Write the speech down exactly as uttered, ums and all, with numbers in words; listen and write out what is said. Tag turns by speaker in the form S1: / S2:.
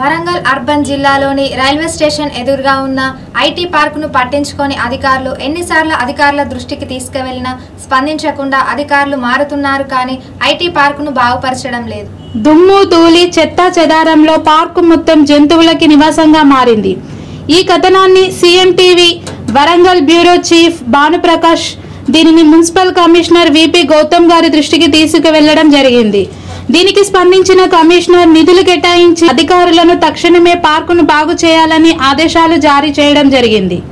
S1: Warangal urban జిల్లాలోని railway station ఎదురుగా ఉన్న ఐటీ పార్కును పట్టించుకొని అధికారులు ఎన్నిసార్లు అధికారుల దృష్టికి తీసుకువెళ్లినా స్పందించకుండా అధికారులు మారుతున్నారు కానీ ఐటీ పార్కును బాగుపరచడం లేదు.
S2: దుమ్ము ధూళి చెత్త చెదారంలో పార్కు మొత్తం జంతువులకి నివాసంగా మారింది. ఈ కథనాన్ని CM TV Warangal bureau chief Bhanuprakash దీనిని మున్సిపల్ కమిషనర్ విపి గౌతమ్ గారి దృష్టికి తీసుకువెళ్లడం జరిగింది. దీనికి స్పందించిన కమిషనర్ నిధులు కేటాయించి అధికారులను తక్షణమే పార్కును బాగు చేయాలని ఆదేశాలు జారీ చేయడం జరిగింది.